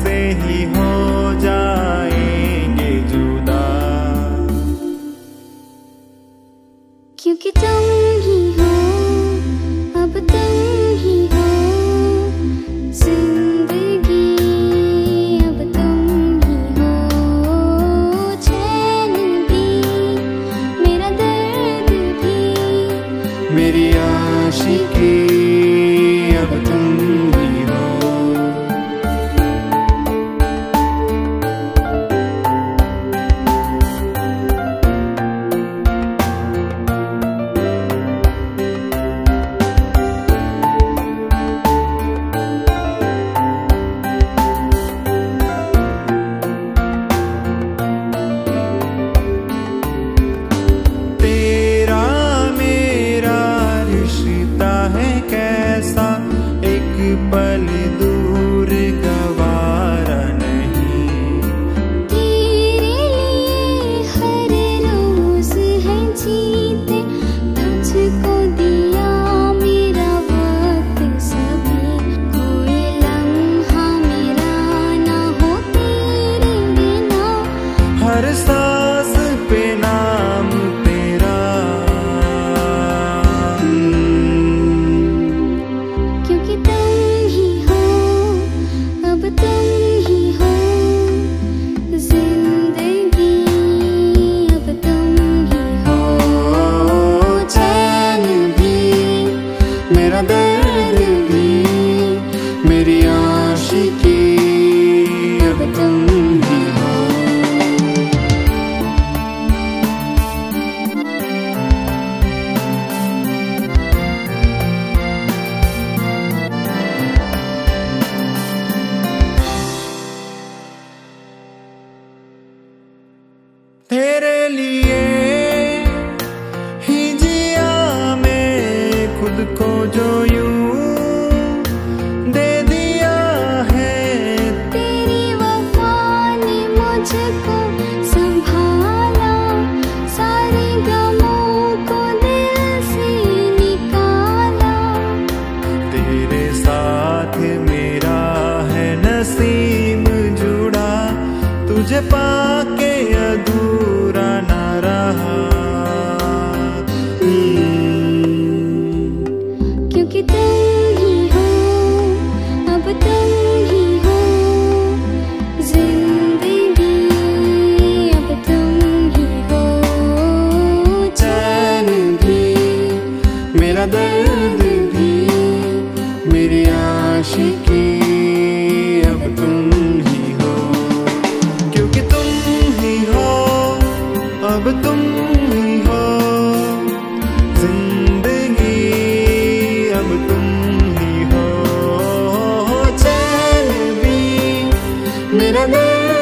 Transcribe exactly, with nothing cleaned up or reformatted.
तुमसे ही हो जाएंगे जुदा, क्योंकि तुम ही हो, अब तुम ही हो जिंदगी, अब तुम ही हो चैन भी, मेरा दर्द भी, मेरी आशिकी अब तुम ही हो। पल दूर गवारा नहीं, तेरे लिए हर रोज है जीते, तुझको दिया मेरा वक्त सभी, कोई लम्हा मेरा ना हो तेरे बिना, हर सांस पे नाम तेरा, क्योंकि तुम ही हो, अब तुम ही हो जिंदगी, अब तुम ही हो चैन भी, मेरा दर्द भी, मेरी आशिकी अब तुम ही हो। तेरे लिए ही जिया मैं खुद को जो यूं दे दिया है, तेरी वफा ने मुझको संभाला, सारे गमों को दिल से निकाला, तेरे साथ मेरा है नसीब जुड़ा, तुझे पाके अधूरा ना रहा, क्योंकि तुम ही हो, अब तुम ही हो जिंदगी, अब तुम ही हो चैन भी, मेरा दर्द भी, मेरी आशिकी अब तुम ही हो, क्योंकि तुम ही हो, अब तुम ही हो जिंदगी, अब तुम ही हो चैन भी, मेरा दर्द